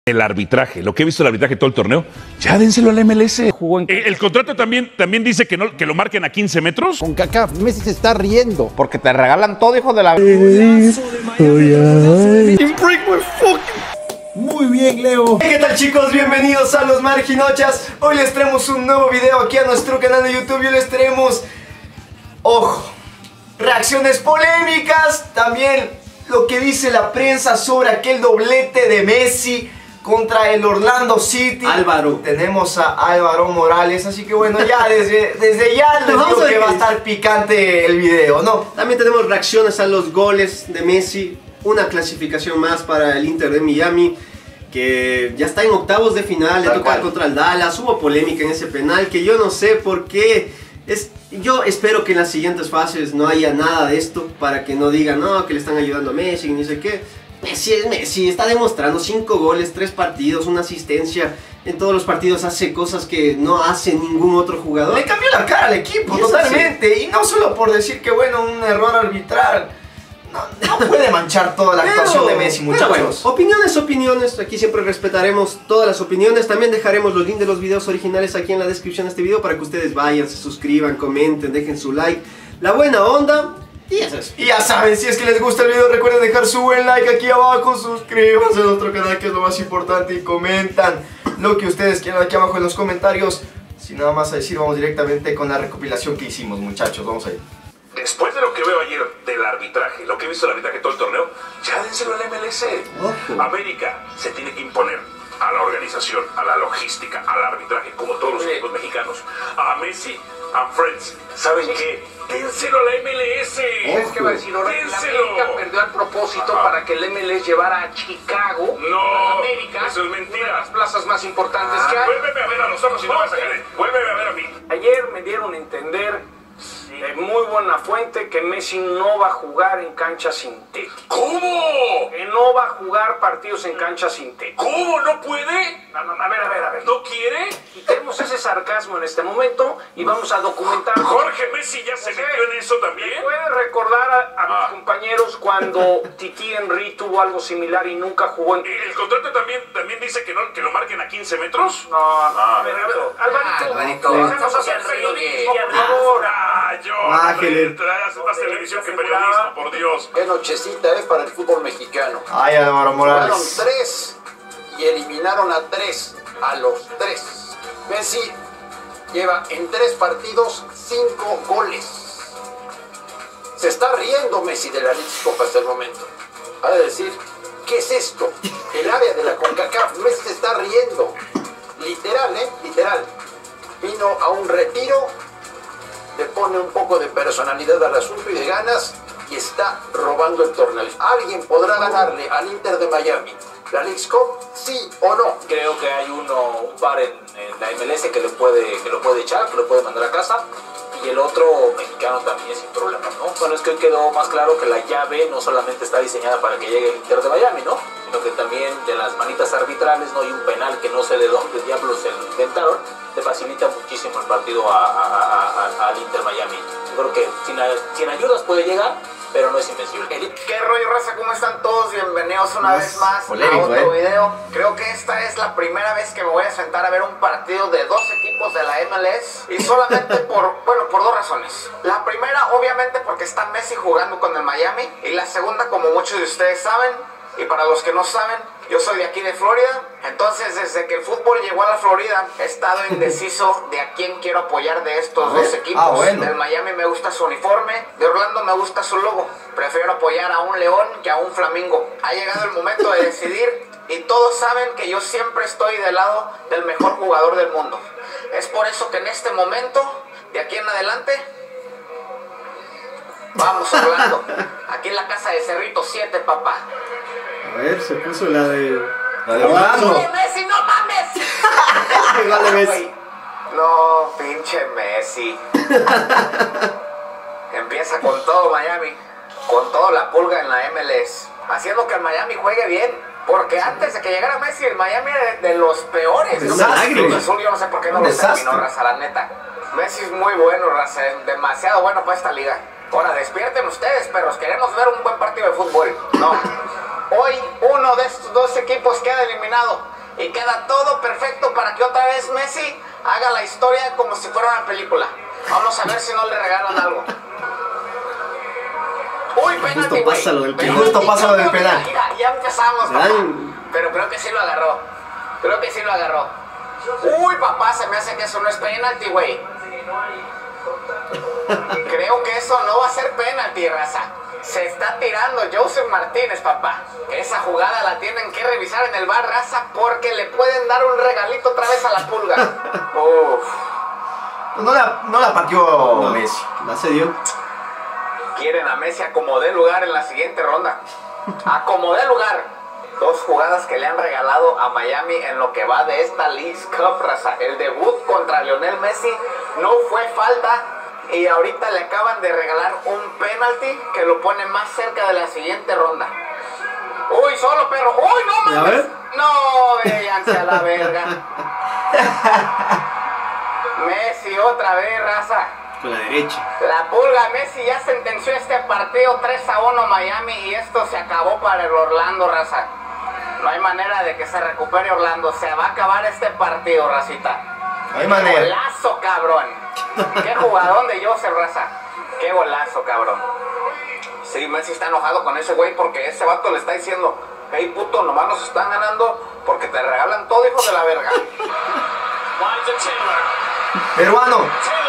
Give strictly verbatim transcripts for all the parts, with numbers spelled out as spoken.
El arbitraje, lo que he visto el arbitraje todo el torneo, ya dénselo al M L S. Jugó en... el, el contrato también, también dice que, no, que lo marquen a quince metros. Con Kaká, Messi se está riendo. Porque te regalan todo, hijo de la... Muy bien, Leo. ¿Qué tal, chicos? Bienvenidos a Los Marginochas. Hoy les traemos un nuevo video aquí a nuestro canal de YouTube. Hoy les traemos, ojo, reacciones polémicas. También lo que dice la prensa sobre aquel doblete de Messi contra el Orlando City. Álvaro. Tenemos a Álvaro Morales, así que bueno, ya desde, desde ya les digo que va a estar picante el video, ¿no? También tenemos reacciones a los goles de Messi. Una clasificación más para el Inter de Miami, que ya está en octavos de final, le toca contra el Dallas. Hubo polémica en ese penal que yo no sé por qué. Es, yo espero que en las siguientes fases no haya nada de esto, para que no digan, no, que le están ayudando a Messi, ni sé qué. Messi es Messi, está demostrando cinco goles, tres partidos, una asistencia. En todos los partidos hace cosas que no hace ningún otro jugador. Le cambió la cara al equipo, totalmente. Y no solo por decir que, bueno, un error arbitral. No, no puede manchar toda la actuación de Messi, muchachos. Bueno, opiniones, opiniones. Aquí siempre respetaremos todas las opiniones. También dejaremos los links de los videos originales aquí en la descripción de este video para que ustedes vayan, se suscriban, comenten, dejen su like. La buena onda. Y eso es. Y ya saben, si es que les gusta el video, recuerden dejar su buen like aquí abajo, suscríbanse a nuestro canal, que es lo más importante, y comentan lo que ustedes quieran aquí abajo en los comentarios. Sin nada más a decir, vamos directamente con la recopilación que hicimos, muchachos. Vamos a ir. Después de lo que veo ayer del arbitraje, lo que he visto del arbitraje todo el torneo, ya dénselo al M L S. Ojo. América se tiene que imponer a la organización, a la logística, al arbitraje, como todos los equipos mexicanos. A Messi, a Friends, ¿saben qué? Dénselo a la M L S. Es que va a decir, ahora la América perdió al propósito Ajá. para que el M L S llevara a Chicago. No, América, eso es mentira. Una de las plazas más importantes ah, que hay. Vuélveme a ver a los ojos y no vas a caer. Vuélveme a ver a mí. Ayer me dieron a entender de muy buena fuente que Messi no va a jugar en cancha sintética. ¿Cómo? Que no va a jugar partidos en cancha sintética. ¿Cómo? ¿No puede? No, no, a ver, a ver, a ver. ¿No quiere? Quitemos ese sarcasmo en este momento y vamos a documentar. Jorge Messi ya se metió en eso también. ¿Puede recordar a, a ah. mis compañeros cuando Titi Henry tuvo algo similar y nunca jugó en... ¿El contrato también, también dice que, no, que lo marquen a quince metros? No, no, a ver, a ver. Alvarito, Alvarito, déjanos hacer periodismo, por favor. Ah, yo, Ángel. traes más televisión que periodismo, por Dios. Qué nochecita es para el fútbol mexicano. Ay, Álvaro Morales. Fueron tres y eliminaron a tres, a los tres. Messi lleva en tres partidos cinco goles. Se está riendo Messi de la Leagues Cup hasta el momento. Ha de decir, ¿qué es esto? El área de la CONCACAF. Messi se está riendo. Literal, ¿eh? Literal. Vino a un retiro, le pone un poco de personalidad al asunto y de ganas, y está robando el torneo. ¿Alguien podrá ganarle al Inter de Miami la Leagues Cup? ¿Sí o no? Creo que hay uno, un par en, en la M L S que, le puede, que lo puede echar, que lo puede mandar a casa. Y el otro mexicano también sin problema, ¿no? Bueno, es que hoy quedó más claro que la llave no solamente está diseñada para que llegue el Inter de Miami, ¿no? Sino que también de las manitas arbitrales, no hay un penal que no sé de dónde diablos se lo inventaron, te facilita muchísimo el partido a, a, a, a, al Inter Miami. Yo creo que sin, sin ayudas puede llegar, pero no es invencible. ¿Qué rollo, raza? ¿Cómo están todos? Bienvenidos una vez más polémico, a otro ¿eh? video. Creo que esta es la primera vez que me voy a sentar a ver un partido de dos equipos de la M L S, y solamente por, bueno, por dos razones. La primera, obviamente, porque está Messi jugando con el Miami, y la segunda, como muchos de ustedes saben, y para los que no saben, yo soy de aquí de Florida. Entonces, desde que el fútbol llegó a la Florida, he estado indeciso de a quién quiero apoyar de estos dos equipos. Ah, bueno. Del Miami me gusta su uniforme, de Orlando me gusta su logo. Prefiero apoyar a un león que a un flamingo. Ha llegado el momento de decidir, y todos saben que yo siempre estoy del lado del mejor jugador del mundo. Es por eso que en este momento, de aquí en adelante, vamos Orlando. Aquí en la casa de Cerrito siete, papá. A ver, se puso la de... La de Orlando. ¡Oye, Messi, no mames! Vale, Messi. No, pinche Messi. Empieza con todo Miami, con todo la pulga en la M L S, haciendo que el Miami juegue bien. Porque antes de que llegara Messi, el Miami era de, de los peores. ¿No? Cruz Azul, yo no sé por qué no Un lo desastre. terminó, raza, la neta. Messi es muy bueno, raza, es demasiado bueno para esta liga. Ahora, despierten ustedes, perros, queremos ver un buen partido de fútbol. No. Hoy uno de estos dos equipos queda eliminado y queda todo perfecto para que otra vez Messi haga la historia como si fuera una película. Vamos a ver si no le regalan algo. Uy, penalti, Justo pasa lo del güey. penal. Justo pasa lo del penal. Mira, mira, ya empezamos, papá. Ay. Pero creo que sí lo agarró. Creo que sí lo agarró. Uy, papá, se me hace que eso no es penalti, güey. Creo que eso no va a ser penalti, raza. Se está tirando Joseph Martínez, papá. Esa jugada la tienen que revisar en el bar, raza, porque le pueden dar un regalito otra vez a la pulga. Uf. No la, no la pateó No, Messi. la cedió. Quieren a Messi acomodé lugar en la siguiente ronda. Acomodé lugar. Dos jugadas que le han regalado a Miami en lo que va de esta Leagues Cup, raza. El debut contra Lionel Messi no fue falta y ahorita le acaban de regalar un penalti que lo pone más cerca de la siguiente ronda. Uy, solo perro. Uy, no ¿Ya mames. ves? No, véanse a la verga. Messi otra vez, raza. Con la derecha. La pulga Messi ya sentenció este partido tres a uno Miami y esto se acabó para el Orlando, raza. No hay manera de que se recupere Orlando. Se va a acabar este partido, racita. No hay manera. Golazo, cabrón. Qué jugadón de Joseph, raza. Qué golazo, cabrón. Sí, Messi está enojado con ese güey porque ese vato le está diciendo: hey, puto, nomás nos están ganando porque te regalan todo, hijo de la verga. Peruano.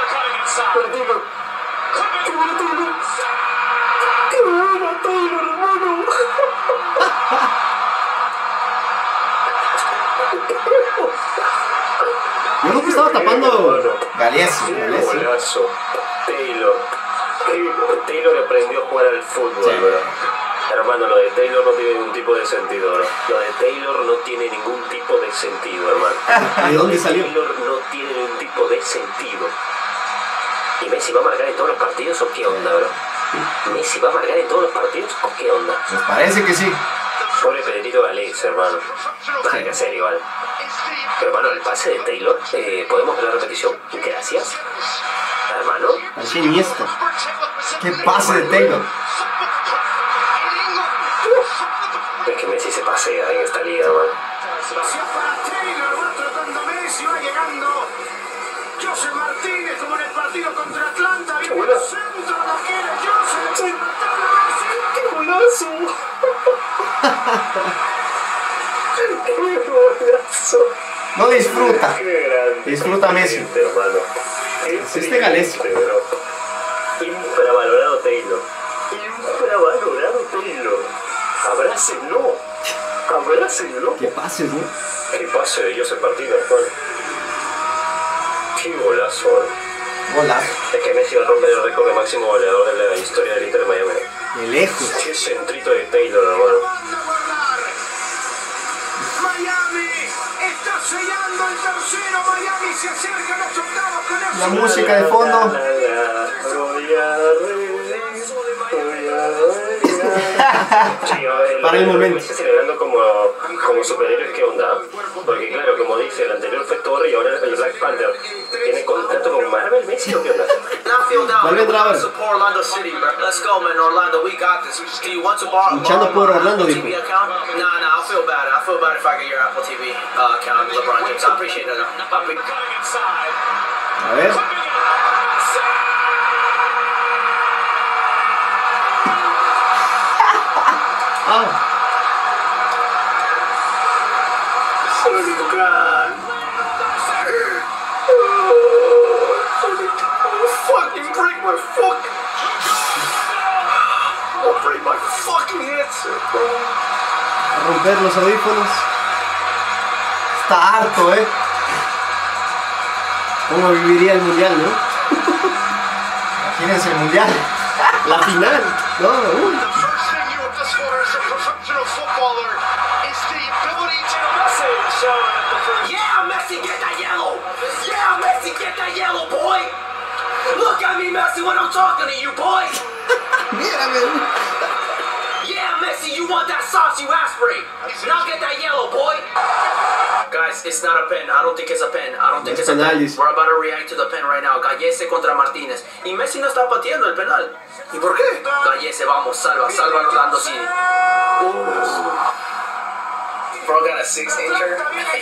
Yo creo que estaba tapando. Galeazzi. Galeazzi. Golazo. Taylor. Taylor aprendió a jugar al fútbol, Sí. bro. Hermano, lo de Taylor no tiene ningún tipo de sentido, bro. Lo de Taylor no tiene ningún tipo de sentido, hermano. ¿De dónde salió? Taylor no tiene ningún tipo de sentido. ¿Y Messi va a marcar en todos los partidos o qué onda, bro? ¿Messi va a marcar en todos los partidos o qué onda? Pues parece que sí. Pobre Pedrito Galés, hermano. Nada que hacer igual. Pero, hermano, el pase de Taylor, eh, ¿podemos ver la repetición? Gracias. Hermano. Parecía Iniesta. Qué pase de Taylor. Es que Messi se pasea en esta liga, hermano. Para Taylor, va tratando Messi, va llegando Joseph Martínez como en el partido contra Atlanta. Viene el centro, lo quiere Joseph. ¡Qué golazo! ¡Qué golazo! No disfruta. ¡Qué grande! Disfruta Messi. Hermano. Es este Galeazzi. Bro. Infravalorado Taylor. Infravalorado Taylor. Abrácenlo. Abrácenlo. ¿Qué pases, no? Qué pase de Joseph Martínez, Juan. Qué golazo, eh. Golazo. Es que Messi va a romper el récord de máximo goleador de la historia del Inter de Miami. De lejos. Qué centrito de Taylor, hermano. Miami está sellando el tercero. Miami se acerca a los octavos con La eso. música de fondo. La, la, la, voy a reír, voy a reír. Sí, a ver, Para el momento. Messi celebrando como, como superhéroes, ¿qué onda? Porque claro, como dice, el anterior fue Thor y ahora el Black Panther. ¿Tiene contrato con Marvel, Messi o qué onda? Vuelve a entrar. Luchando por Orlando, dijo. A ver. Ah. Fucking break my fuck. I'll break my fucking headset, bro. A romper los audífonos. Está harto, eh. ¿Cómo viviría el mundial, no? Imagínense el mundial. La final. No, uy. Yeah, Messi, get that yellow. Yeah, Messi, get that yellow, boy. Look at me, Messi, when I'm talking to you, boy. Yeah, Messi, you want that sauce, you aspirate. Now get that yellow, boy. Guys, it's not a pen. I don't think it's a pen. I don't think it's a pen. We're about to react to the pen right now. Gallese contra Martínez. Y Messi no está pateando el penal. ¿Y por qué? Gallese, vamos, salva, salva Orlando City. Bro got a six incher.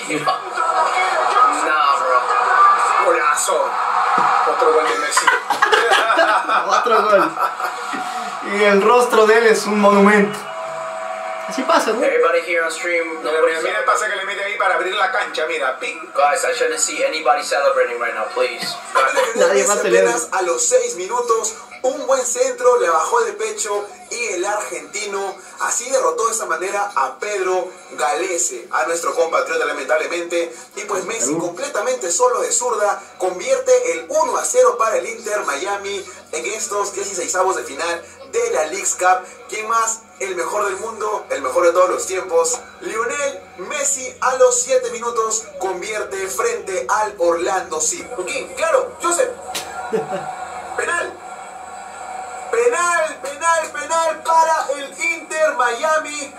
Nah, bro. Golazo. Otro gol de Messi. Otro gol. Y el rostro de él es un monumento. Así pasa, ¿no? Everybody here on stream. Mira, mira, mira el pase que le mete ahí para abrir la cancha, mira, ping. Guys, I shouldn't see anybody celebrating right now, please. Nadie va a celebrar. A los seis minutos, un buen centro le bajó de pecho y el argentino así derrotó de esa manera a Pedro Galese, a nuestro compatriota lamentablemente. Y pues Messi, completamente solo de zurda, convierte el uno a cero para el Inter Miami en estos dieciseisavos de final de la Leagues Cup. ¿Quién más? El mejor del mundo, el mejor de todos los tiempos, Lionel Messi, a los siete minutos convierte frente al Orlando City. ¿Con quién? Claro, Joseph. Penal. Penal, penal, penal para el Inter Miami.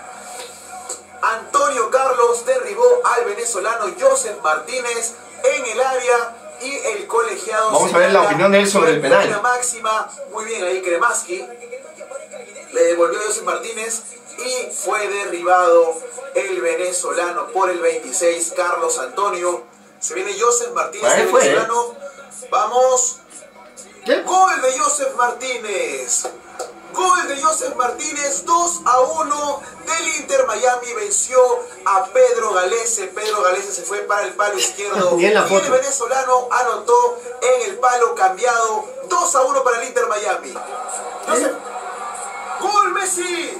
Antonio Carlos derribó al venezolano Joseph Martínez en el área y el colegiado. Vamos a ver la opinión de él sobre el penal. Buena máxima, muy bien ahí Kremaski. Le devolvió a Joseph Martínez y fue derribado el venezolano por el veintiséis, Carlos Antonio. Se viene Joseph Martínez, el fue, venezolano. ¿eh? Vamos. ¿Qué? Gol de Joseph Martínez. Gol de Joseph Martínez, dos a uno del Inter Miami. Venció a Pedro Galese. Pedro Galese se fue para el palo izquierdo. Ni en la y foto. el venezolano anotó en el palo cambiado. dos a uno para el Inter Miami. Joseph. ¡Gol Messi!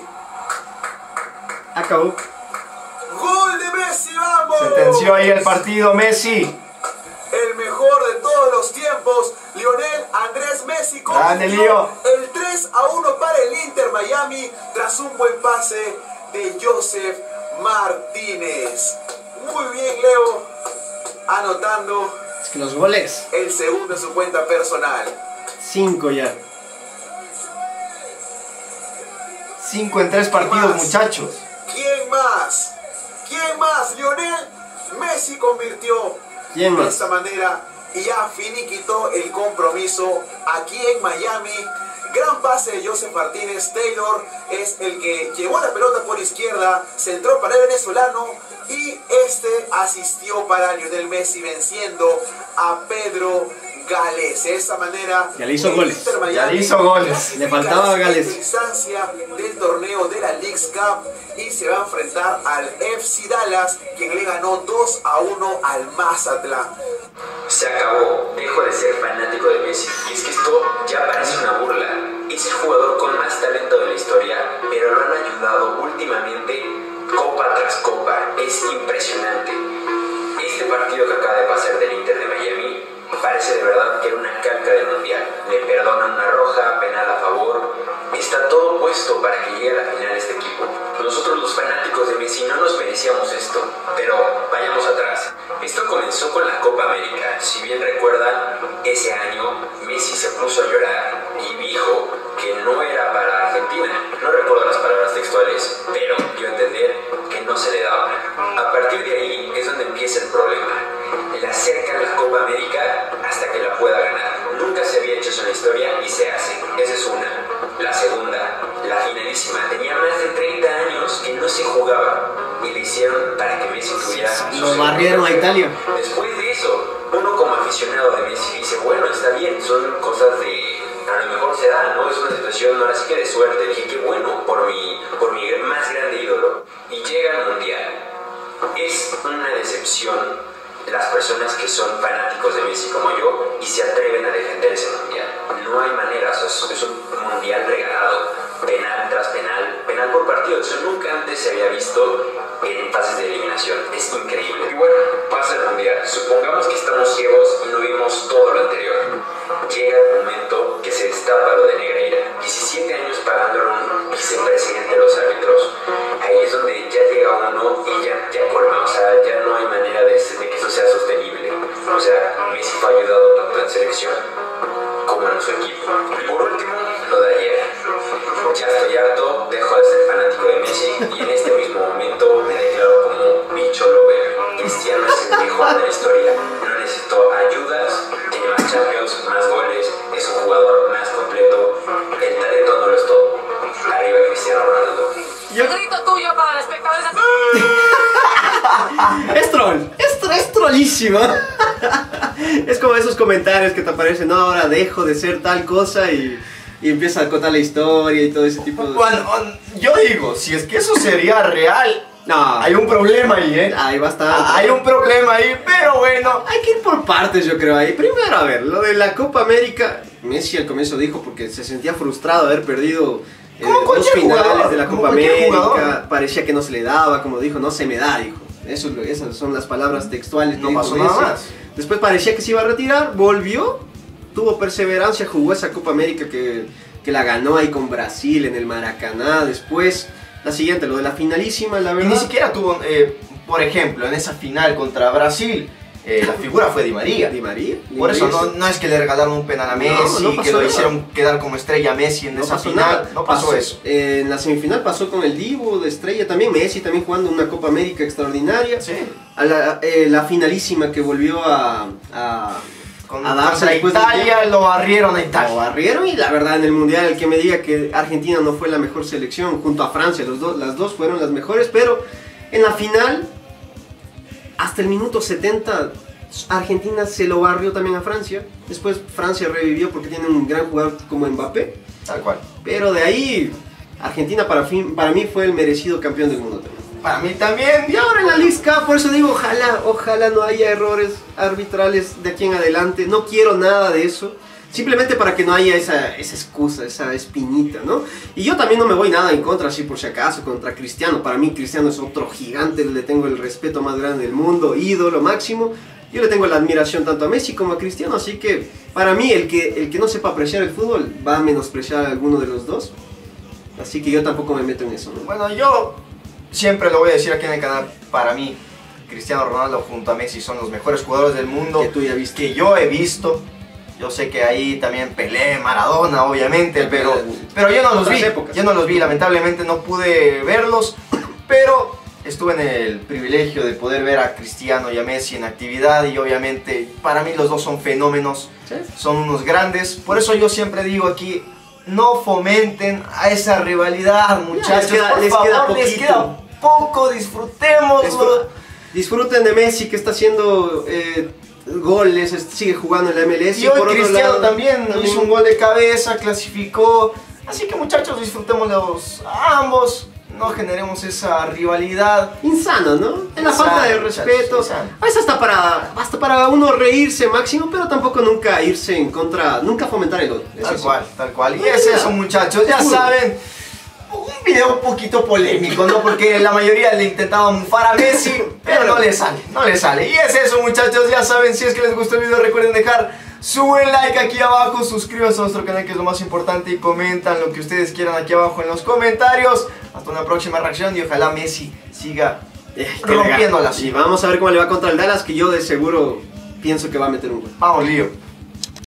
Acabó. ¡Gol de Messi, vamos! Sentenció ahí el partido Messi. El mejor de todos los tiempos, Lionel Andrés Messi, Grande, convirtió Lío. el tres a uno para el Inter Miami tras un buen pase de Joseph Martínez. Muy bien, Leo, anotando Es que los goles. el segundo en su cuenta personal. Cinco ya. Cinco en tres partidos, más? muchachos. ¿Quién más? ¿Quién más? Lionel Messi convirtió ¿Quién de más? esta manera y ya finiquitó el compromiso aquí en Miami. Gran pase de Joseph Martínez. Taylor es el que llevó la pelota por izquierda, centró para el venezolano y este asistió para Lionel Messi venciendo a Pedro Galese. De esa manera Ya le hizo el goles. Inter Miami Ya le hizo goles. clasifica Le faltaba a la Gales. siguiente instancia del torneo de la Leagues Cup y se va a enfrentar al F C Dallas, quien le ganó dos a uno al Mazatlán. Se acabó, dejo de ser fanático de Messi. Y es que esto ya parece una burla. Es el jugador con más talento de la historia, pero lo han ayudado últimamente copa tras copa. Es impresionante. Este partido que acaba de pasar del Inter de Miami parece de verdad que era una calca del Mundial. Le perdonan una roja, penal a favor. Está todo puesto para que llegue a la final este equipo. Nosotros los fanáticos de Messi no nos merecíamos esto, pero vayamos atrás. Esto comenzó con la Copa América. Si bien recuerdan, ese año Messi se puso a llorar y dijo que no era para Argentina. No recuerdo las palabras textuales, pero dio a entender que no se le daba. A partir de ahí es donde empieza el problema. Le acercan la Copa América hasta que la pueda ganar. Nunca se había hecho eso en la historia y se hace. Esa es una. La segunda, la finalísima, tenía más de treinta años que no se jugaba y le hicieron para que Messi tuviera... Lo barrieron a Italia. Después de eso, uno como aficionado de Messi dice, bueno, está bien, son cosas de... a lo mejor se da, ¿no? Es una situación, ahora sí que de suerte. Dije, qué bueno, por mi, por mi más grande ídolo. Y llega al Mundial. Es una decepción las personas que son fanáticos de Messi como yo y se atreven a defender ese Mundial. No hay manera, o sea, es un Mundial regalado, penal tras penal, penal por partido. Eso nunca antes se había visto en fases de eliminación. Es increíble. Y bueno, pasa el Mundial. Supongamos que estamos ciegos y no vimos todo lo anterior. Llega el momento que se destapa lo de Negreira. diecisiete años pagándolo un vicepresidente de los árbitros. Ahí es donde ya llega uno y ya, ya colma. O sea, ya no hay manera de, de que eso sea sostenible. O sea, Messi fue ayudado tanto en selección como en su equipo. Y por último, lo de ayer. Ya estoy harto, dejo de ser fanático de Messi y en este mismo momento me declaro como bicho lover. Cristiano es el mejor de la historia. No necesito ayudas, tiene más Champions, más goles, es un jugador más completo. El talento no lo es todo. Arriba Cristiano Ronaldo. Yo grito tuyo. trollísimo. Es como esos comentarios que te aparecen, no, ahora dejo de ser tal cosa y, y empieza a contar la historia y todo ese tipo de... Bueno, yo digo, si es que eso sería real, no, hay un problema ahí, ¿eh? Hay bastante. Hay un problema ahí, pero bueno. Hay que ir por partes, yo creo, ahí. Primero, a ver, lo de la Copa América, Messi al comienzo dijo porque se sentía frustrado de haber perdido eh, dos finales jugador, de la Copa América, jugador. Parecía que no se le daba, como dijo, no se me da, dijo. Eso, esas son las palabras textuales que no dijo pasó Messi. Nada más. Después parecía que se iba a retirar, volvió, tuvo perseverancia, jugó esa Copa América que, que la ganó ahí con Brasil en el Maracaná. Después, la siguiente, lo de la finalísima, la verdad. Y ni siquiera tuvo, eh, por ejemplo, en esa final contra Brasil, eh, la figura fue Di María. Di María. Por eso no, no es que le regalaron un penal a Messi, no, no que lo nada. hicieron quedar como estrella a Messi en no esa pasó final. Nada. No pasó, pasó eso. Eh, en la semifinal pasó con el Divo de estrella también. Messi también jugando una Copa América extraordinaria. Sí. A la, eh, la finalísima que volvió a... a Con, a darse a Italia, lo barrieron a Italia. Lo barrieron y la verdad en el Mundial el que me diga que Argentina no fue la mejor selección junto a Francia, los dos, las dos fueron las mejores, pero en la final hasta el minuto setenta Argentina se lo barrió también a Francia. Después Francia revivió porque tiene un gran jugador como Mbappé. Tal cual. Pero de ahí Argentina para, fin, para mí fue el merecido campeón del mundo también. Para mí también. Y ahora en la Lisca, por eso digo, ojalá, ojalá no haya errores arbitrales de aquí en adelante. No quiero nada de eso. Simplemente para que no haya esa, esa excusa, esa espinita, ¿no? Y yo también no me voy nada en contra, así por si acaso, contra Cristiano. Para mí Cristiano es otro gigante, le tengo el respeto más grande del mundo, ídolo máximo. Yo le tengo la admiración tanto a Messi como a Cristiano, así que para mí el que, el que no sepa apreciar el fútbol va a menospreciar a alguno de los dos. Así que yo tampoco me meto en eso, ¿no? Bueno, yo siempre lo voy a decir aquí en el canal, para mí Cristiano Ronaldo junto a Messi son los mejores jugadores del mundo que, tú ya viste. que yo he visto. Yo sé que ahí también Pelé, Maradona, obviamente, pero, pero yo no los vi, épocas. yo no los vi, lamentablemente no pude verlos, pero estuve en el privilegio de poder ver a Cristiano y a Messi en actividad y obviamente para mí los dos son fenómenos, ¿sí? Son unos grandes, por eso yo siempre digo aquí, no fomenten a esa rivalidad, muchachos, ya, les queda, por les favor, queda les queda poco, disfrutémoslo. Disfruten de Messi que está haciendo eh, goles, sigue jugando en la M L S. Y hoy por Cristiano otro lado, también, también hizo un gol de cabeza, clasificó. Así que muchachos, disfrutémoslos a ambos. No generemos esa rivalidad insana, ¿no? En la insana, falta de respeto. Muchachos, a veces hasta para, hasta para uno reírse máximo, pero tampoco nunca irse en contra, nunca fomentar el odio. Tal cual, tal cual. Y es eso, muchachos, ya saben. Un video un poquito polémico, ¿no? Porque la mayoría le intentaban mufar a Messi, pero no le sale, no le sale. Y es eso, muchachos, ya saben, si es que les gustó el video, recuerden dejar su buen like aquí abajo, suscríbanse a nuestro canal que es lo más importante y comentan lo que ustedes quieran aquí abajo en los comentarios. Hasta una próxima reacción y ojalá Messi siga rompiéndola. Y vamos a ver cómo le va contra el Dallas, que yo de seguro pienso que va a meter un gol. Vamos, Lío.